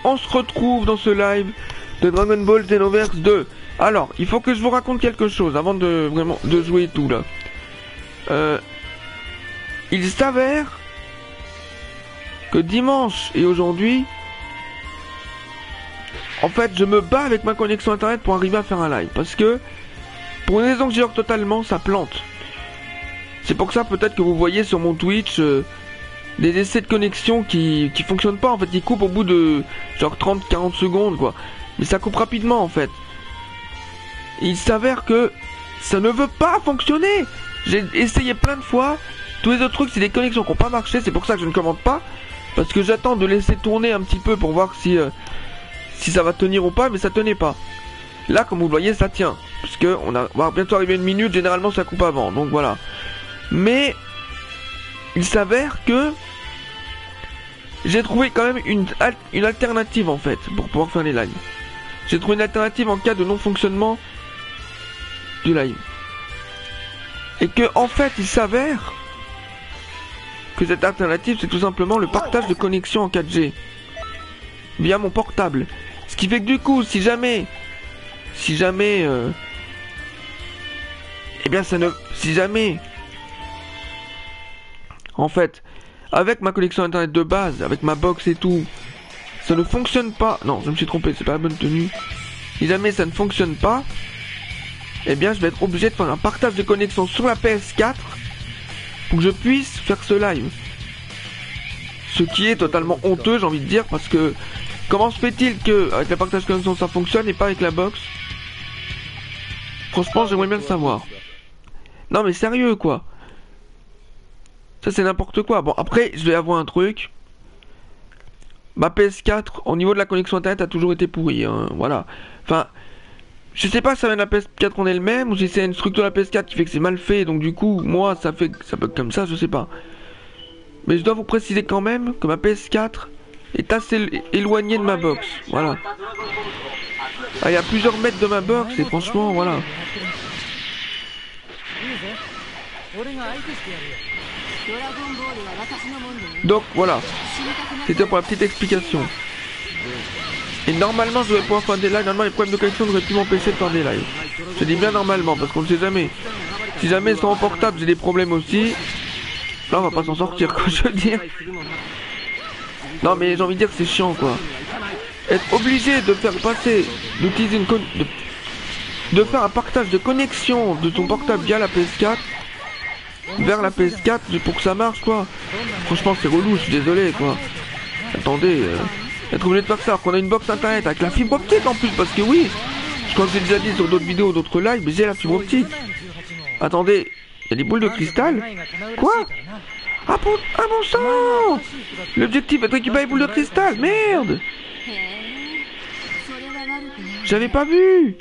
on se retrouve dans ce live de Dragon Ball Xenoverse 2. Alors, il faut que je vous raconte quelque chose avant de vraiment de jouer et tout là. Il s'avère que dimanche et aujourd'hui, en fait, je me bats avec ma connexion internet pour arriver à faire un live. Parce que, pour une raison que j'ignore totalement, ça plante. C'est pour ça peut-être que vous voyez sur mon Twitch des essais de connexion qui fonctionnent pas. En fait, ils coupent au bout de genre 30-40 secondes quoi. Mais ça coupe rapidement en fait. Il s'avère que ça ne veut pas fonctionner. J'ai essayé plein de fois. Tous les autres trucs, c'est des connexions qui n'ont pas marché. C'est pour ça que je ne commente pas. Parce que j'attends de laisser tourner un petit peu pour voir si ça va tenir ou pas. Mais ça tenait pas. Là, comme vous le voyez, ça tient. Parce que on va bientôt arriver à une minute. Généralement, ça coupe avant. Donc voilà. Mais il s'avère que j'ai trouvé quand même une alternative en fait pour pouvoir faire les lives. J'ai trouvé une alternative en cas de non-fonctionnement du live. Et que en fait il s'avère que cette alternative c'est tout simplement le partage de connexion en 4G via mon portable. Ce qui fait que du coup si jamais en fait, avec ma connexion internet de base, avec ma box et tout, ça ne fonctionne pas. Non, je me suis trompé, c'est pas la bonne tenue. Si jamais ça ne fonctionne pas, eh bien je vais être obligé de faire un partage de connexion sur la PS4 pour que je puisse faire ce live. Ce qui est totalement honteux, j'ai envie de dire, parce que comment se fait-il que avec le partage de connexion ça fonctionne et pas avec la box? Franchement, j'aimerais bien le savoir. Non mais sérieux quoi. Ça c'est n'importe quoi. Bon après je vais avoir un truc. Ma PS4 au niveau de la connexion internet a toujours été pourrie hein. Voilà. Enfin je sais pas si ça vient de la PS4 en elle-même ou si c'est une structure de la PS4 qui fait que c'est mal fait. Donc du coup moi ça fait ça bug comme ça, je sais pas. Mais je dois vous préciser quand même que ma PS4 est assez éloignée de ma box. Voilà. Ah, il y a plusieurs mètres de ma box et franchement voilà. Donc voilà, c'était pour la petite explication. Et normalement je devrais pouvoir faire des lives. Normalement les problèmes de connexion devraient plus m'empêcher de faire des lives. Je dis bien normalement parce qu'on ne sait jamais. Si jamais sur mon portable j'ai des problèmes aussi, là on va pas s'en sortir quoi, je veux dire. Non mais j'ai envie de dire que c'est chiant quoi. Être obligé de faire passer, d'utiliser de faire un partage de connexion de ton portable via la PS4 vers la PS4 pour que ça marche quoi. Franchement c'est relou, je suis désolé quoi. Attendez, être obligé de faire ça alors qu'on a une box internet avec la fibre optique en plus parce que oui, je crois que j'ai déjà dit sur d'autres vidéos, d'autres lives, mais j'ai la fibre optique. Attendez, il y a des boules de cristal. Quoi? Ah bon sang. L'objectif est de récupérer les boules de cristal, merde. J'avais pas vu.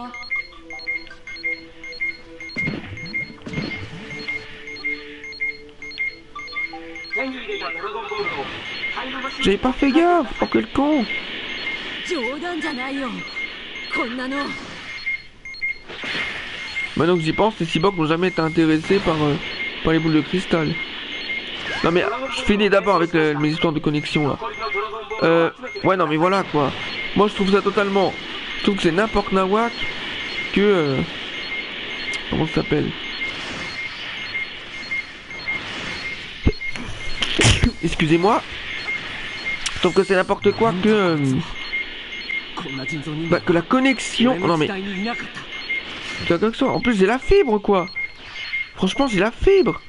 J'avais pas fait gaffe. Oh quel con. Maintenant que j'y pense, les cyborgs n'ont jamais été intéressés par les boules de cristal. Non mais je finis d'abord avec mes histoires de connexion là. Ouais non mais voilà quoi. Moi je trouve ça totalement... Je trouve que c'est n'importe nawak que... Comment ça s'appelle? Excusez-moi. Je trouve que c'est n'importe quoi que... que la connexion... Non mais... La connexion... En plus j'ai la fibre quoi. Franchement j'ai la fibre.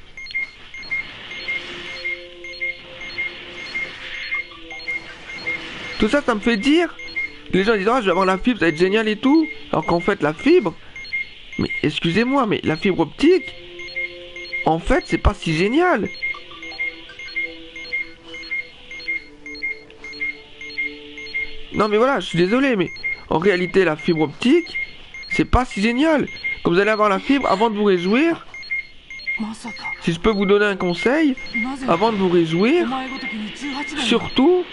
Tout ça, ça me fait dire... Les gens disent, ah, je vais avoir la fibre, ça va être génial et tout. Alors qu'en fait, la fibre... Mais excusez-moi, mais la fibre optique... En fait, c'est pas si génial. Non mais voilà, je suis désolé, mais... En réalité, la fibre optique... C'est pas si génial. Quand vous allez avoir la fibre, avant de vous réjouir... Si je peux vous donner un conseil... Avant de vous réjouir... Surtout...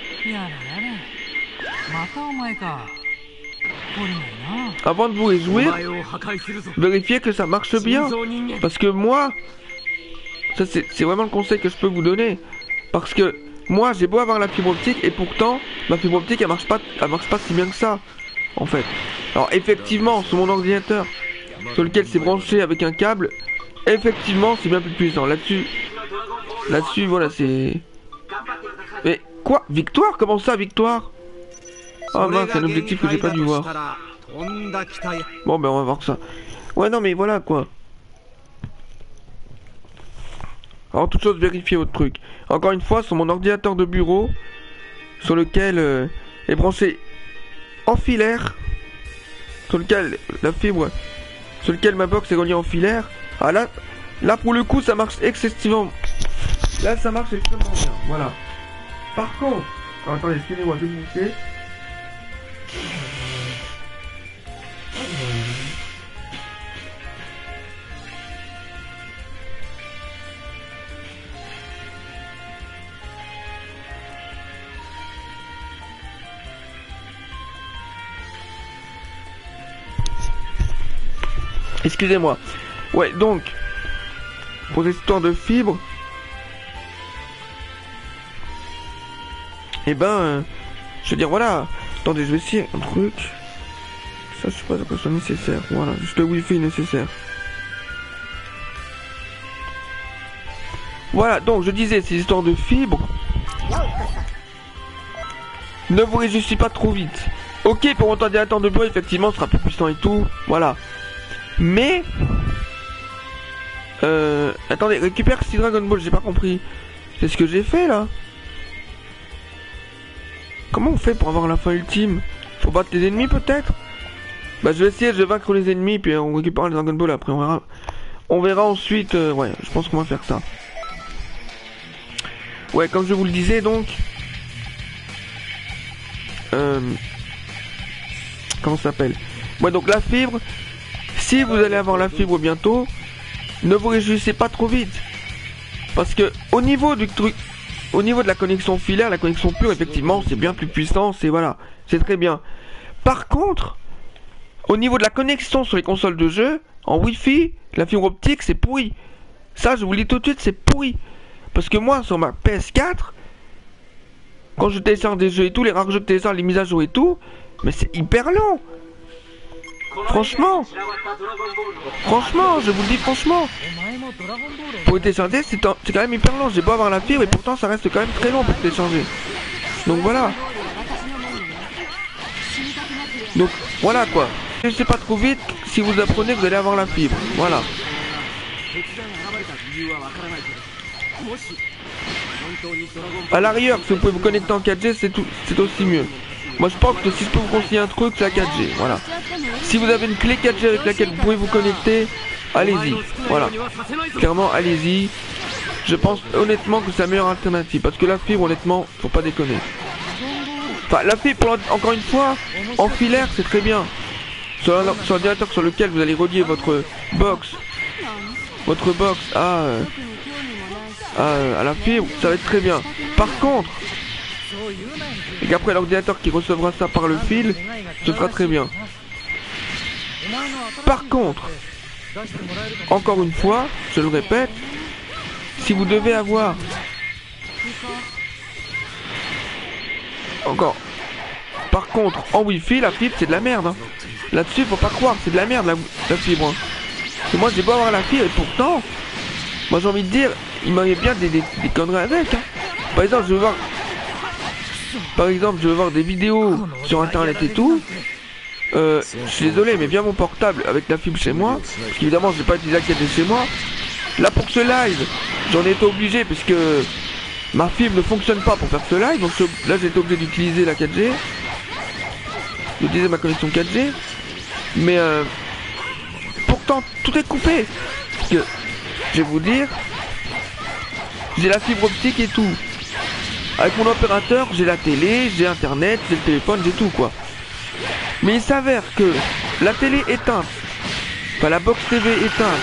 Avant de vous réjouir, vérifiez que ça marche bien. Parce que moi, ça c'est vraiment le conseil que je peux vous donner. Parce que moi, j'ai beau avoir la fibre optique et pourtant, ma fibre optique elle marche pas si bien que ça, en fait. Alors effectivement, sur mon ordinateur, sur lequel c'est branché avec un câble, effectivement c'est bien plus puissant. Là-dessus, voilà, c'est... Mais quoi? Victoire? Comment ça, victoire? Ah mince, c'est un objectif que j'ai pas dû voir. Bon ben on va voir ça. Ouais non mais voilà quoi. Alors toute chose, vérifiez votre truc. Encore une fois, sur mon ordinateur de bureau, sur lequel est branché en filaire, sur lequel la fibre, sur lequel ma box est reliée en filaire. Ah là pour le coup ça marche excessivement. Là ça marche extrêmement bien. Voilà. Par contre, alors, attendez, excusez-moi, je vais vous montrer. Excusez-moi. Ouais, donc, pour cette histoire de fibre, et ben, je veux dire, voilà. Attendez, je vais essayer un truc. Ça, je sais pas à quoi c'est nécessaire. Voilà, juste le wifi nécessaire. Voilà, donc, je disais, ces histoires de fibre, ne vous réjouissez pas trop vite. Ok, pour mon ordinateur de bureau, effectivement, ce sera plus puissant et tout. Voilà. Mais... attendez, récupère 6 Dragon Ball, j'ai pas compris. C'est ce que j'ai fait, là. Comment on fait pour avoir la fin ultime? Faut battre les ennemis, peut-être? Bah, je vais essayer de vaincre les ennemis, puis on récupère les Dragon Ball après, on verra. On verra ensuite, ouais, je pense qu'on va faire ça. Ouais, comme je vous le disais, donc... comment ça s'appelle? Ouais, donc la fibre... Si vous allez avoir la fibre bientôt, ne vous réjouissez pas trop vite. Parce que au niveau du truc, au niveau de la connexion filaire, la connexion pure, effectivement, c'est bien plus puissant, c'est voilà, c'est très bien. Par contre, au niveau de la connexion sur les consoles de jeu, en Wi-Fi, la fibre optique, c'est pourri. Ça, je vous le dis tout de suite, c'est pourri. Parce que moi, sur ma PS4, quand je télécharge des jeux et tout, les rares jeux que je télécharge, les mises à jour et tout, mais c'est hyper lent. Franchement, je vous le dis franchement. Pour télécharger, c'est quand même hyper long. J'ai beau avoir la fibre et pourtant ça reste quand même très long pour télécharger. Donc voilà. Donc voilà quoi. Je sais pas trop vite, si vous apprenez, vous allez avoir la fibre. Voilà. À l'arrière, si vous pouvez vous connecter en 4G, c'est aussi mieux. Moi je pense que si je peux vous conseiller un truc, c'est la 4G, voilà. Si vous avez une clé 4G avec laquelle vous pouvez vous connecter, allez-y, voilà. Clairement, allez-y. Je pense honnêtement que c'est la meilleure alternative, parce que la fibre, honnêtement, faut pas déconner. Enfin, la fibre, encore une fois, en filaire, c'est très bien. Sur l'ordinateur sur lequel vous allez relier votre box à la fibre, ça va être très bien. Par contre, et qu'après l'ordinateur qui recevra ça par le fil, ce sera très bien. Par contre, encore une fois, je le répète, si vous devez avoir... Encore. Par contre, en Wi-Fi, la fibre, c'est de la merde. Hein. Là-dessus, faut pas croire, c'est de la merde la fibre. Hein. Parce que moi, j'ai beau avoir la fibre et pourtant, moi j'ai envie de dire, il m'avait bien des conneries avec. Hein. Par exemple, je veux voir des vidéos sur internet et tout. Je suis désolé, mais bien mon portable avec la fibre chez moi, parce qu'évidemment je n'ai pas utilisé la 4G chez moi. Là pour ce live, j'en ai été obligé puisque ma fibre ne fonctionne pas pour faire ce live, donc là j'ai été obligé d'utiliser la 4G, d'utiliser ma connexion 4G. Mais pourtant tout est coupé. Parce que je vais vous dire, j'ai la fibre optique et tout. Avec mon opérateur, j'ai la télé, j'ai internet, j'ai le téléphone, j'ai tout quoi. Mais il s'avère que la télé éteinte, enfin la box TV éteinte.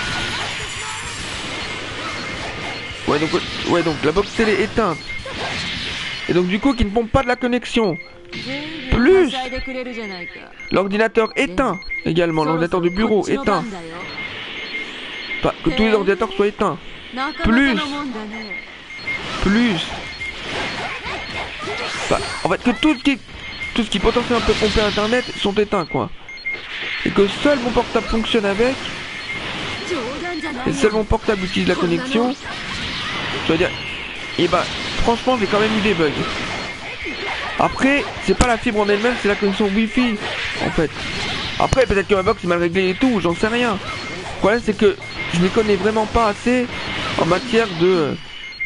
Ouais donc la box télé éteinte. Et donc du coup qui ne pompe pas de la connexion. Plus l'ordinateur éteint également, l'ordinateur de bureau éteint. Enfin, que tous les ordinateurs soient éteints. Plus. Enfin, En fait, que tout ce qui potentiellement peut pomper internet sont éteints quoi. Et que seul mon portable fonctionne avec. Et seul mon portable utilise la connexion. Je veux dire. Et bah franchement j'ai quand même eu des bugs. Après, c'est pas la fibre en elle-même, c'est la connexion Wi-Fi en fait. Après peut-être que ma box est mal réglée et tout, j'en sais rien. Le problème c'est que je m'y connais vraiment pas assez en matière de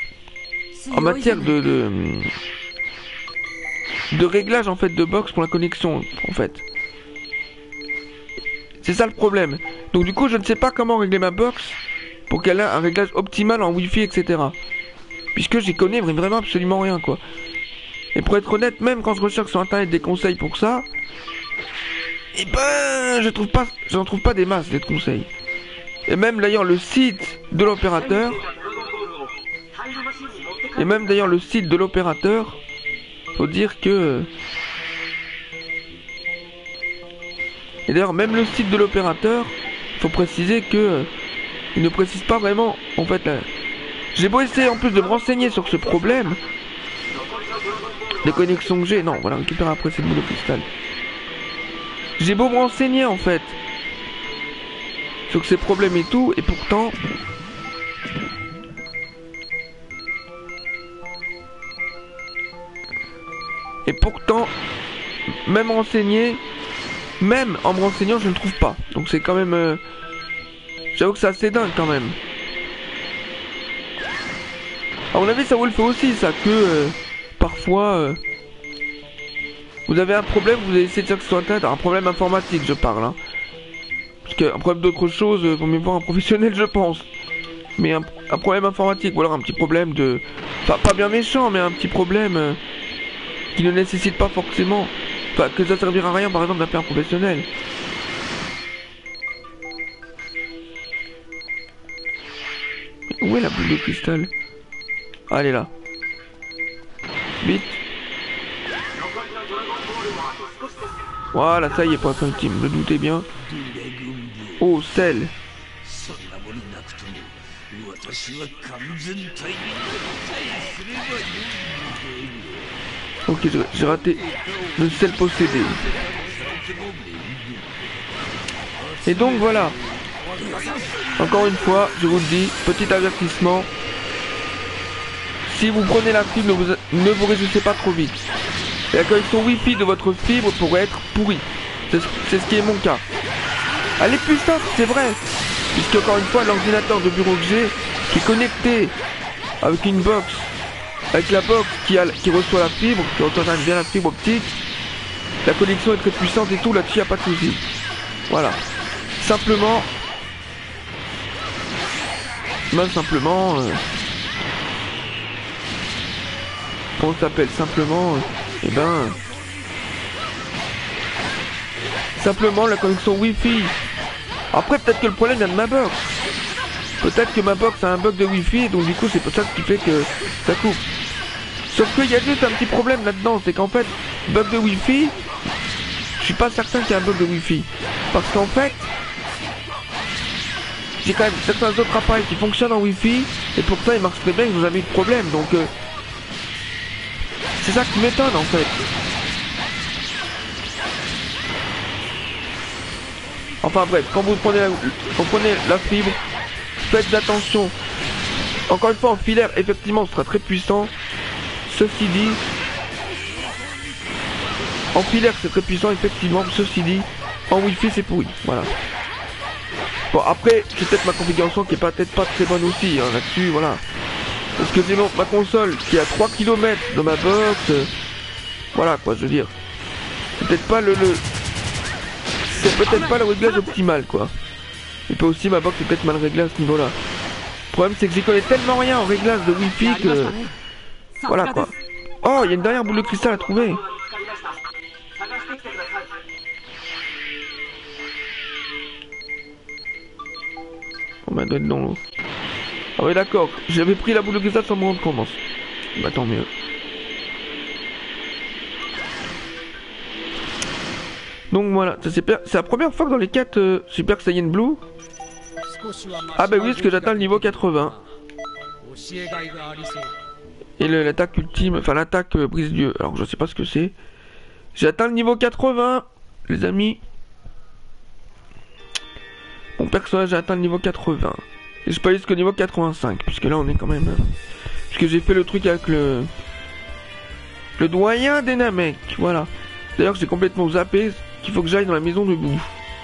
de réglage en fait de box pour la connexion en fait. C'est ça le problème. Donc du coup je ne sais pas comment régler ma box pour qu'elle ait un réglage optimal en Wi-Fi etc. Puisque j'y connais vraiment absolument rien quoi. Et pour être honnête, même quand je recherche sur internet des conseils pour ça, et ben j'en trouve pas des masses des conseils. Et même d'ailleurs le site de l'opérateur, faut dire que et d'ailleurs même le site de l'opérateur, faut préciser que il ne précise pas vraiment en fait là. J'ai beau essayer en plus de me renseigner sur ce problème de connexion que j'ai, non voilà récupère après cette boule de cristal. J'ai beau me renseigner en fait sur ces problèmes et tout, et pourtant même en me renseignant je ne trouve pas. Donc c'est quand même j'avoue que c'est assez dingue quand même. À mon avis ça vous le fait aussi ça, que parfois vous avez un problème, vous allez essayer de chercher sur internet, un problème informatique je parle hein. Parce qu'un problème d'autre chose, vaut mieux voir un professionnel je pense. Mais un problème informatique, ou alors un petit problème de... Enfin pas bien méchant, mais un petit problème qui ne nécessite pas forcément... Enfin que ça servira à rien par exemple d'appeler un professionnel. Où est la boule de cristal? Ah elle est là. Vite. Voilà, ça y est, point ultime, me doutez bien. Oh, sel. Ok, j'ai raté le sel possédé. Et donc voilà. Encore une fois, je vous le dis, petit avertissement. Si vous prenez la fibre, ne vous réjouissez pas trop vite. La connexion Wi-Fi de votre fibre pourrait être pourrie. C'est ce qui est mon cas. Elle est puissante, c'est vrai. Puisque encore une fois, l'ordinateur de bureau que j'ai, qui est connecté avec une box, avec la box qui reçoit la fibre, qui reçoit bien la fibre optique, la connexion est très puissante et tout, là-dessus, il n'y a pas de souci. Voilà. Simplement... Même simplement... Comment ça s'appelle? Simplement... simplement la connexion Wi-Fi. Après peut-être que le problème vient de ma box. Peut-être que ma box a un bug de Wi-Fi, donc du coup c'est pour ça qui fait que ça coupe. Sauf qu'il y a juste un petit problème là-dedans, c'est qu'en fait, bug de Wi-Fi, je suis pas certain qu'il y a un bug de Wi-Fi. Parce qu'en fait, j'ai quand même certains autres appareils qui fonctionnent en Wi-Fi, et pour ça ils marchent très bien, ils n'ont jamais eu de problème, donc c'est ça qui m'étonne en fait. Enfin bref, quand vous prenez la fibre, faites attention. Encore une fois, en filaire, effectivement, ce sera très puissant. Ceci dit, en filaire, c'est très puissant, effectivement. Ceci dit, en Wi-Fi, c'est pourri. Voilà. Bon, après, c'est peut-être ma configuration qui est peut-être pas très bonne aussi, hein, là-dessus, voilà. Parce que sinon, ma console, qui est à 3 km de ma box, voilà, quoi, je veux dire. C'est peut-être pas c'est peut-être pas le réglage optimal quoi. Et puis aussi ma box est peut-être mal réglée à ce niveau là. Le problème c'est que j'y connais tellement rien en réglage de Wi-Fi que... Voilà quoi. Oh, il y a une dernière boule de cristal à trouver. On m'a donné dans l'eau. Ah ouais d'accord, j'avais pris la boule de cristal sans me rendre compte. Bah tant mieux. Donc voilà, c'est la première fois que dans les 4 Super Saiyan Blue. Ah bah oui, parce que j'atteins le niveau 80. Et l'attaque ultime, enfin l'attaque brise-dieu. Alors je sais pas ce que c'est. J'ai atteint le niveau 80, les amis. Mon personnage a atteint le niveau 80. Et je peux aller jusqu'au niveau 85, puisque là on est quand même... Puisque j'ai fait le truc avec le doyen des Namek, voilà. D'ailleurs j'ai complètement zappé qu'il faut que j'aille dans la maison de boue.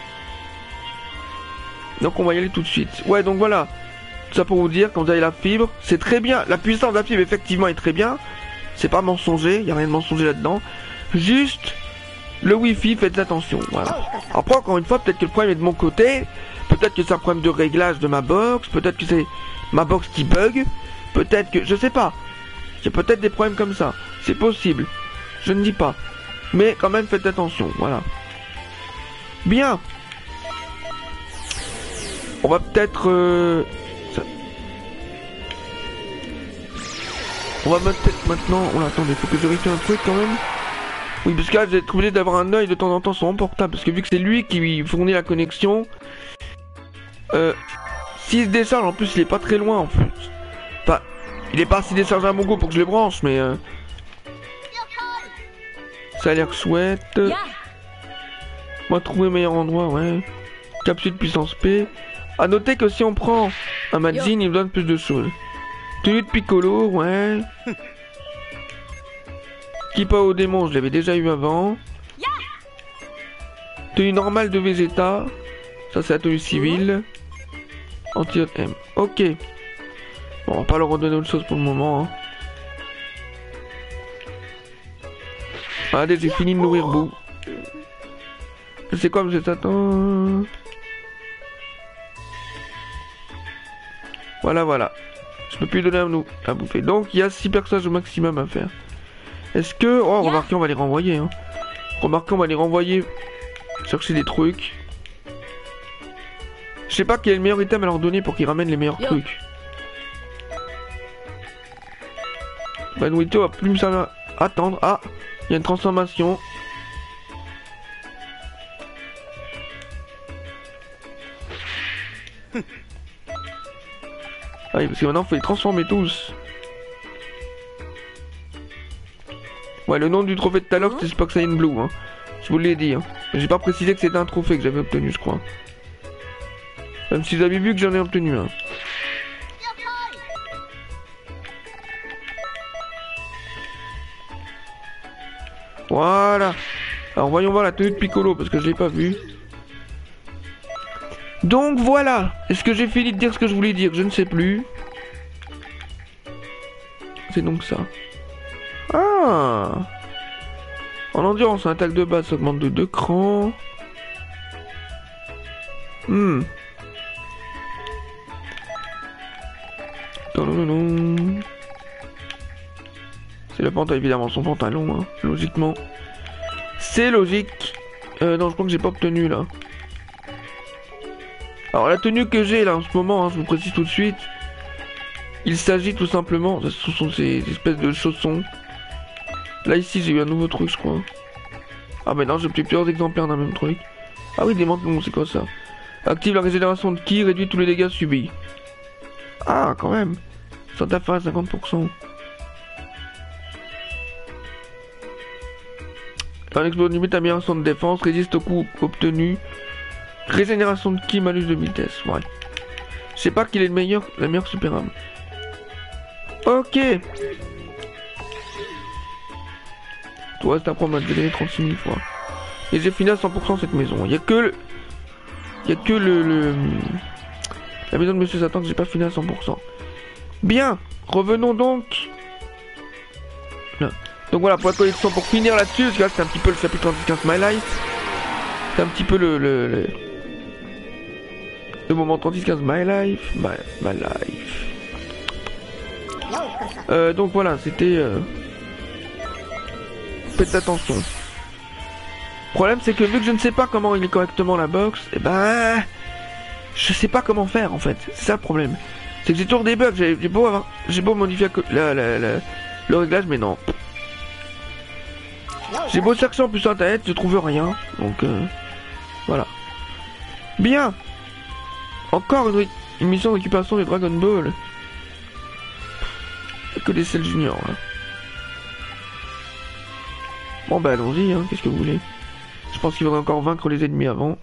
Donc on va y aller tout de suite. Ouais, donc voilà. Tout ça pour vous dire, quand vous avez la fibre, c'est très bien. La puissance de la fibre effectivement est très bien. C'est pas mensonger, il n'y a rien de mensonger là-dedans. Juste le wifi, faites attention, voilà. Après encore une fois, peut-être que le problème est de mon côté. Peut-être que c'est un problème de réglage de ma box. Peut-être que c'est ma box qui bug. Peut-être que... Je sais pas. J'ai peut-être des problèmes comme ça. C'est possible. Je ne dis pas. Mais quand même, faites attention. Voilà. Bien. On va peut-être... On va peut-être maintenant... Oh là, attendez, faut que je vérifie un truc quand même. Oui, parce que là, vous êtes obligé d'avoir un œil de temps en temps sur mon portable. Parce que vu que c'est lui qui fournit la connexion... s'il se décharge, en plus, il est pas très loin, en plus. Enfin, il est pas assez déchargé à mon goût pour que je les branche, mais... Ça a l'air chouette. On va trouver le meilleur endroit, ouais. Capsule de puissance P. A noter que si on prend un Majin, il me donne plus de choses. Tenue de Piccolo, ouais. Kippa au démon, je l'avais déjà eu avant. Tenue normale de Vegeta. Ça, c'est la tenue civile. Antidote M. Ok. Bon, on va pas leur redonner autre chose pour le moment. Hein. Allez, j'ai fini de nourrir Boo. C'est quoi, vous êtes attends. Voilà. Je peux plus donner à bouffer. Donc, il y a 6 personnages au maximum à faire. Est-ce que... Oh, remarquez, on va les renvoyer. Hein. Remarquez, on va les renvoyer chercher des trucs. Je sais pas quel est le meilleur item à leur donner pour qu'ils ramènent les meilleurs trucs. Benwito va plus me servir à attendre. Ah, il y a une transformation. Ah oui, parce que maintenant il faut les transformer tous. Ouais, le nom du trophée de Talox, c'est Spock Saiyan Blue. Hein. Je vous l'ai dit. Hein. J'ai pas précisé que c'était un trophée que j'avais obtenu, je crois. Même si vous avez vu que j'en ai obtenu un. Voilà. Alors voyons voir la tenue de Piccolo parce que je l'ai pas vue. Donc voilà. Est-ce que j'ai fini de dire ce que je voulais dire? Je ne sais plus. C'est donc ça. Ah. En endurance, en attaque de base, ça augmente de 2 crans. C'est le pantalon, évidemment, son pantalon, hein, logiquement. C'est logique. Non, je crois que j'ai pas obtenu, là. Alors, la tenue que j'ai, là, en ce moment, hein, je vous précise tout de suite. Il s'agit tout simplement... Ce sont ces espèces de chaussons. Là, ici, j'ai eu un nouveau truc, je crois. Ah, mais non, j'ai plusieurs exemplaires d'un même truc. Ah oui, des manteaux, c'est quoi ça? Active la régénération de ki, réduit tous les dégâts subis. Ah, quand même. Ça t'a fait à 50%. Un explosion limite amélioration de défense, résiste au coup obtenu. Régénération de ki, malus de vitesse. Ouais. Je sais pas qu'il est la meilleure super arme. Ok. Toi, c'est à prendre, je l'ai 36 000 fois. Et j'ai fini à 100% cette maison. Il y a que la maison de Monsieur Satan que j'ai pas fini à 100%. Bien. Revenons donc. Là. Donc voilà, pour la collection, pour finir là-dessus, parce que là c'est un petit peu le chapitre 15 My Life. C'est un petit peu le moment 36-15 My Life. My Life. Donc voilà, c'était... Faites attention. Le problème c'est que vu que je ne sais pas comment il est correctement la box, et ben... Je sais pas comment faire en fait. C'est ça le problème. C'est que j'ai toujours des bugs, j'ai beau modifier le réglage, mais non. J'ai beau chercher en plus sur internet, je trouve rien. Donc voilà. Bien. Encore une mission de récupération des Dragon Ball. Que des Cell Junior là. Bon bah allons-y, hein, qu'est-ce que vous voulez. Je pense qu'il faudrait encore vaincre les ennemis avant.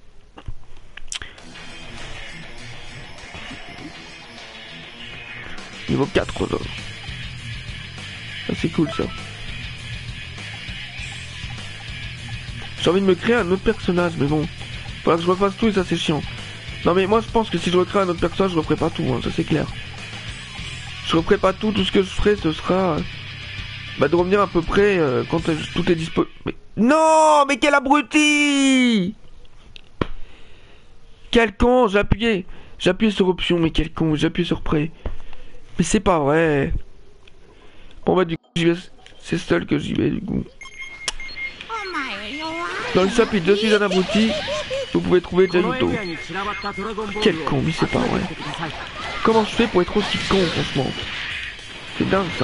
Niveau 4 là. Ça c'est cool ça. J'ai envie de me créer un autre personnage, mais bon. Faudra que je refasse tout et ça c'est chiant. Non mais moi je pense que si je recrée un autre personnage, je referai pas tout, hein, ça c'est clair. Je referai pas tout ce que je ferai ce sera... Bah de revenir à peu près quand tout est dispo... Mais... Non, mais quel abruti! Quel con, j'ai appuyé sur option, mais quel con, j'ai appuyé sur prêt. Mais c'est pas vrai. Bon bah du coup, j'y vais... c'est seul que j'y vais du coup. Dans le chapitre je suis un abruti, vous pouvez trouver Januto. Quel con, mais c'est pas vrai. Comment je fais pour être aussi con, franchement? C'est dingue ça.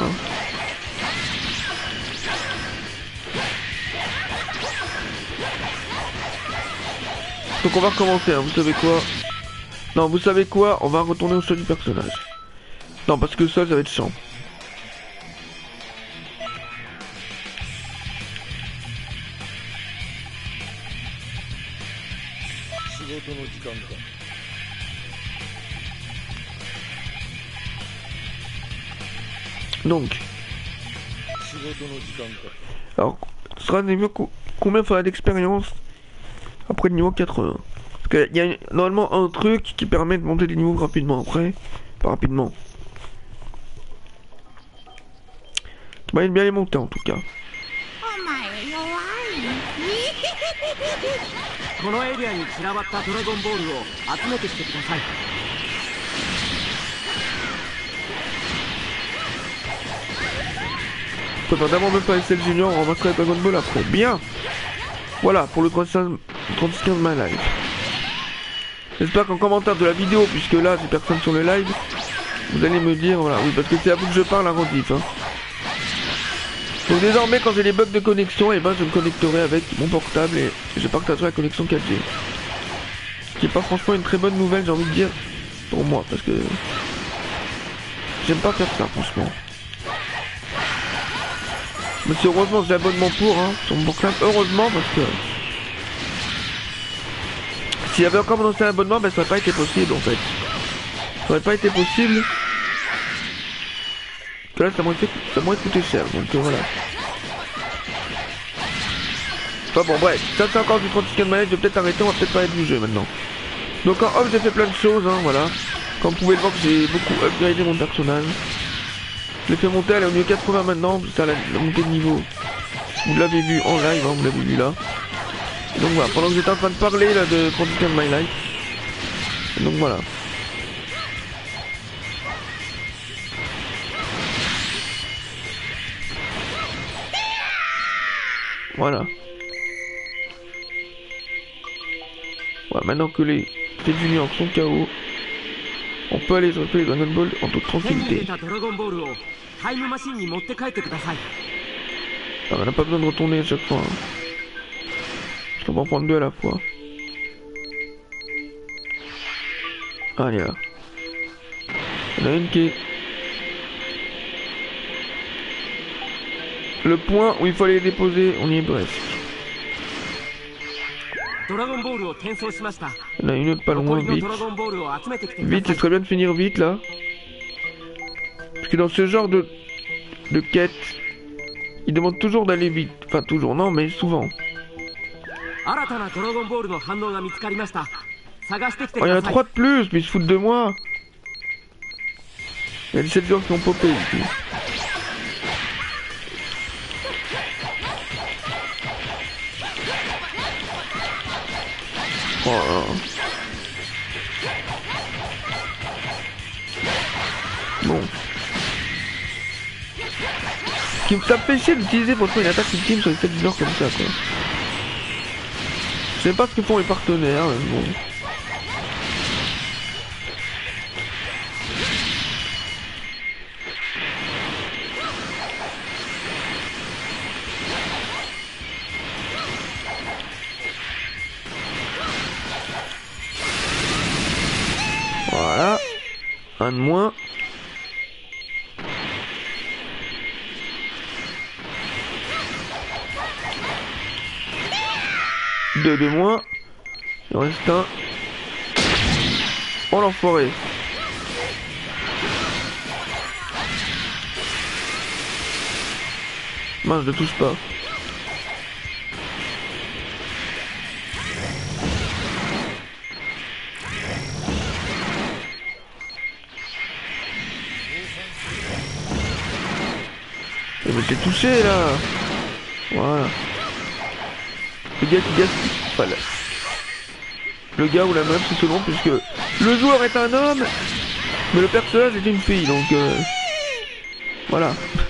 Donc on va recommencer, hein, vous savez quoi? Non, vous savez quoi? On va retourner au choix du personnage. Non, parce que ça va être chiant. Donc. Alors, ce sera un niveau combien faudra d'expérience après le niveau 80? Parce qu'il y a normalement un truc qui permet de monter des niveaux rapidement après. Pas rapidement. Qui va bien les monter en tout cas. Je préfère d'abord me faire Cell Junior, on remarquera Dragon Ball après. Bien. Voilà pour le 36 de ma live. J'espère qu'en commentaire de la vidéo, puisque là j'ai personne sur le live, vous allez me dire, voilà, oui, parce que c'est à vous que je parle, un rediff. Hein. Donc désormais, quand j'ai des bugs de connexion, et ben je me connecterai avec mon portable et je partagerai la connexion 4G. Ce qui est pas franchement une très bonne nouvelle, j'ai envie de dire, pour moi, parce que j'aime pas faire ça, franchement. Mais c'est heureusement j'ai l'abonnement pour, hein, sur mon portable, heureusement, parce que s'il y avait encore mon ancien abonnement, ben ça aurait pas été possible en fait. Ça aurait pas été possible. Que là ça m'aurait coûté cher, donc voilà. Enfin bon bref, ça c'est encore du 36 de manette, je vais peut-être arrêter, on va peut-être parler du jeu maintenant. Donc en off j'ai fait plein de choses, hein, voilà. Comme vous pouvez le voir que j'ai beaucoup upgradé mon personnage. Je l'ai fait monter, elle est au niveau 80 maintenant, c'est la montée de niveau. Vous l'avez vu en live, hein, vous l'avez vu là. Et donc voilà, pendant que j'étais en train de parler là de Condition My Life. Et donc voilà. Voilà. Voilà, maintenant que les juniors sont KO, on peut aller jouer les Dragon Ball en toute tranquillité. Alors, on n'a pas besoin de retourner à chaque fois. Hein. On va en prendre deux à la fois. Allez là. Il y en a une qui est... Le point où il faut aller les déposer, on y est presque. Il y en a une autre pas loin, vite. Vite, c'est très bien de finir vite là. Parce que dans ce genre de quête, il demande toujours d'aller vite. Enfin toujours, non mais souvent. Oh, il y en a 3 de plus, mais ils se foutent de moi. Il y a 17 joueurs qui ont popé ici. Oh là là. Bon. Ce qui me tape péché d'utiliser pourtant une attaque ultime sur les 7 joueurs comme ça quoi. Je sais pas ce que font les partenaires, mais bon. Voilà. Un de moins. 2 de moins. Il en reste un. Oh l'enfoiré. Mince, je ne touche pas. Mais t'es touché là. Voilà. Le gars qui gaspille. Voilà. Le gars ou la meuf, c'est selon, puisque le joueur est un homme, mais le personnage est une fille, donc voilà.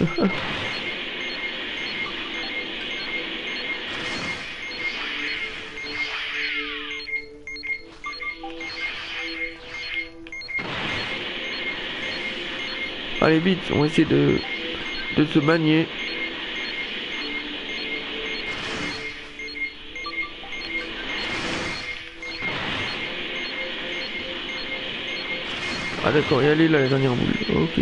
Allez vite, on va essayer de se manier. Ah d'accord, et elle est là la dernière boule, ok.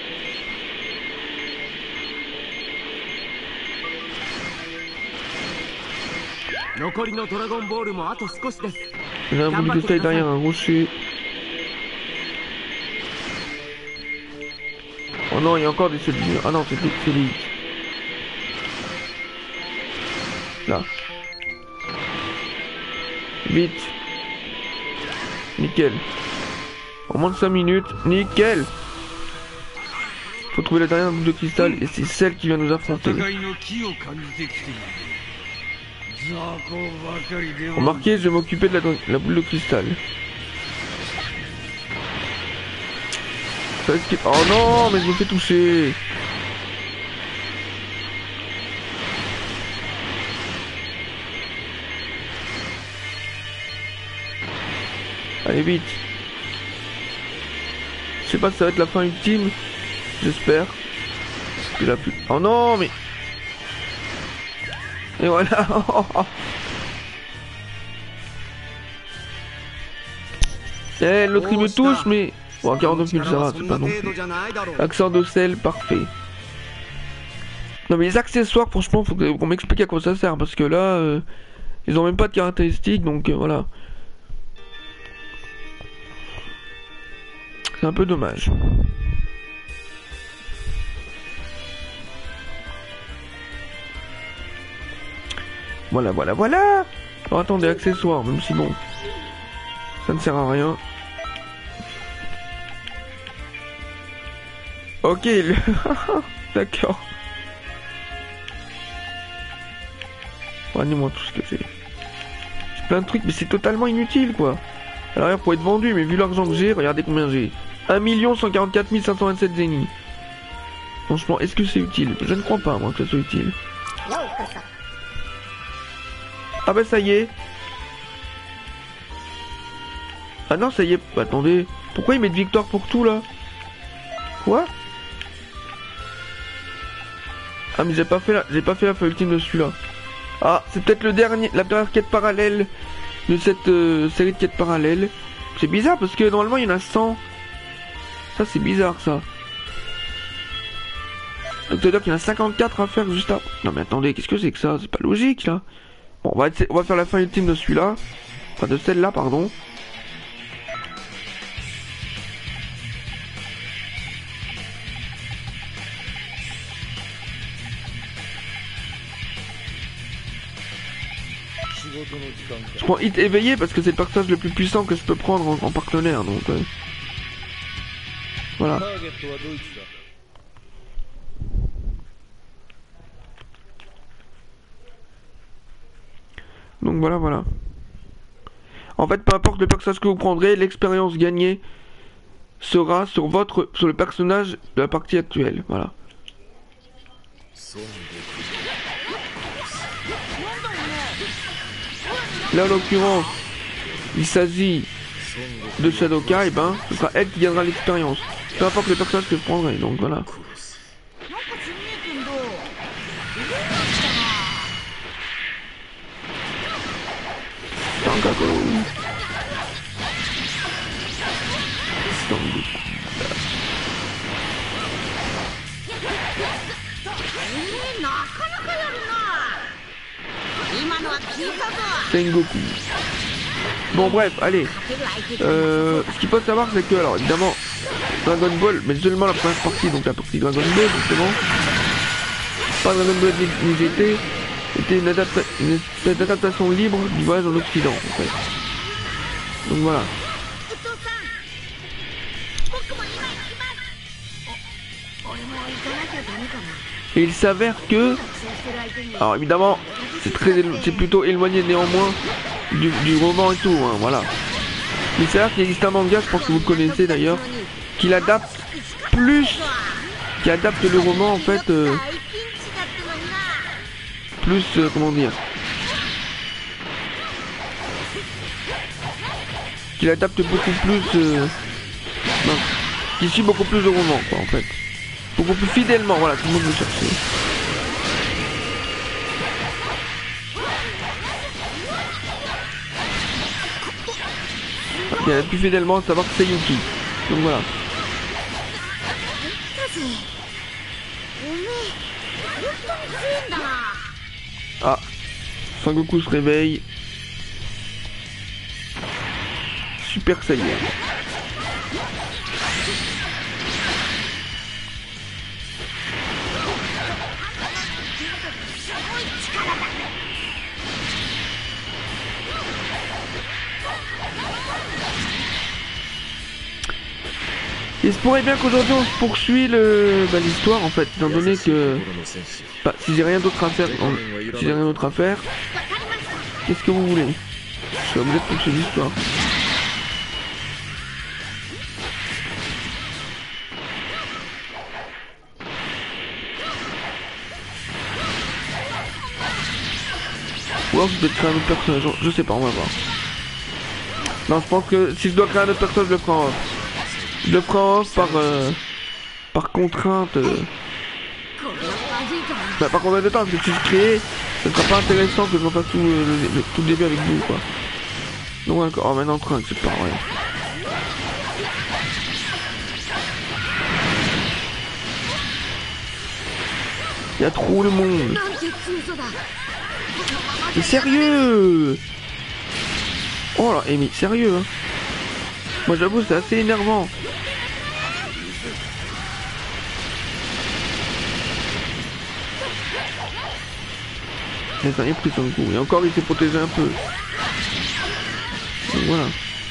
Il y a un bout de cristal derrière un rocher. Oh non, il y a encore des cellules. Ah non, c'est des cellules. Là. Vite. Nickel. En moins de 5 minutes. Nickel. Faut trouver la dernière boule de cristal et c'est celle qui vient nous affronter. Remarquez, je vais m'occuper de la boule de cristal. Oh non, mais je me fais toucher. Allez vite. Je sais pas si ça va être la fin ultime. J'espère. Oh non, mais... Et voilà. Eh, l'autre il me touche, mais... Bon, 49 000, ça va, c'est pas non plus. Accent de sel, parfait. Non, mais les accessoires, franchement, faut qu'on m'explique à quoi ça sert. Parce que là, ils ont même pas de caractéristiques, donc voilà. C'est un peu dommage. Voilà, voilà, voilà. Alors attendez, accessoires, même si bon, ça ne sert à rien. Ok, d'accord. Regardez-moi tout ce que c'est. C'est plein de trucs, mais c'est totalement inutile, quoi. Alors, il pour être vendu, mais vu l'argent que j'ai, regardez combien j'ai. 1 144 527 zéniths. Franchement, est-ce que c'est utile? Je ne crois pas, moi, que ça soit utile. Ah bah ça y est. Ah non, ça y est. Bah, attendez. Pourquoi ils mettent victoire pour tout, là? Quoi? Ah mais j'ai pas fait la fin ultime de celui-là. Ah, c'est peut-être la dernière quête parallèle de cette série de quêtes parallèles. C'est bizarre parce que normalement il y en a 100. Ça c'est bizarre ça. Donc ça veut dire qu'il y en a 54 à faire juste après. Non mais attendez, qu'est-ce que c'est que ça? C'est pas logique là. Bon, on va faire la fin ultime de celui-là. Enfin de celle-là, pardon. Je prends hit éveillé parce que c'est le personnage le plus puissant que je peux prendre en partenaire, donc voilà. Donc voilà. En fait, peu importe le personnage que vous prendrez, l'expérience gagnée sera sur le personnage de la partie actuelle, voilà. Là en l'occurrence, il s'agit de Shadoka, et ben ce sera elle qui gagnera l'expérience. Peu importe le personnage que je prendrai, donc voilà. Sengoku. Bon bref, allez. Ce qu'il faut savoir c'est que, alors évidemment, Dragon Ball, mais seulement la première partie, donc la partie Dragon Ball justement, pas Dragon Ball ni GT, c'était une adaptation libre du voyage en Occident en fait. Donc voilà. Et il s'avère que, alors évidemment, c'est plutôt éloigné néanmoins du roman et tout, hein, voilà. Mais c'est là qu'il existe un manga, je pense que vous le connaissez d'ailleurs, qui adapte le roman en fait, comment dire, qu'il adapte beaucoup plus, non, qui suit beaucoup plus de romans quoi en fait, beaucoup plus fidèlement, voilà, tout le monde veut chercher. Il y a plus fidèlement à savoir que c'est Yuki. Donc voilà. Ah, Sengoku se réveille. Super Saiyan. Il se pourrait bien qu'aujourd'hui on se poursuit l'histoire en fait, étant donné que si j'ai rien d'autre à faire, qu'est-ce que vous voulez? Je suis obligé de poursuivre l'histoire. Ou alors je vais créer un autre personnage, je sais pas, on va voir. Non, je pense que si je dois créer un autre personnage, je le prends off. Je le prends off par contrainte. Bah, par contrainte de temps, parce que si je crée, ce sera pas intéressant que je refasse tout le début avec vous, quoi. Donc d'accord, oh, maintenant train, c'est pas vrai. Il y a trop le monde. Mais sérieux! Oh là, mais sérieux, hein. Moi j'avoue, c'est assez énervant. Mais ça y est pris son coup. Et encore, il s'est protégé un peu. Donc voilà.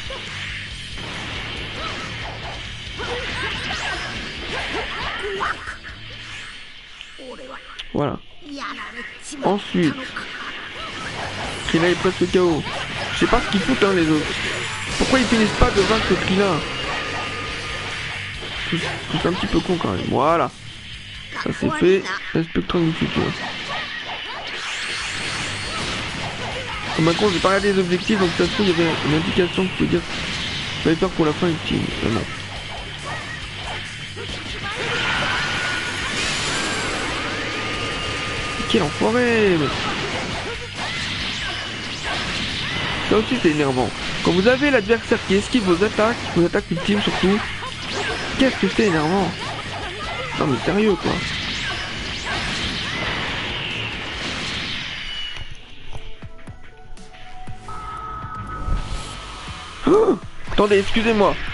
Voilà. Ensuite, Krillin est presque KO. Je sais pas ce qu'ils foutent hein les autres. Pourquoi ils finissent pas de vaincre Krillin? C'est un petit peu con quand même. Voilà. Ça c'est fait. Spectrum du futur. Comme un con, j'ai pas regardé les objectifs, donc ça se trouve il y avait une indication qui peut dire qu'il fallait faire pour la fin ultime. Non. Quel enfoiré! Ça aussi c'est énervant. Quand vous avez l'adversaire qui esquive vos attaques ultimes surtout, qu'est-ce que c'est énervant! Non mais sérieux quoi! Oh, attendez, excusez-moi.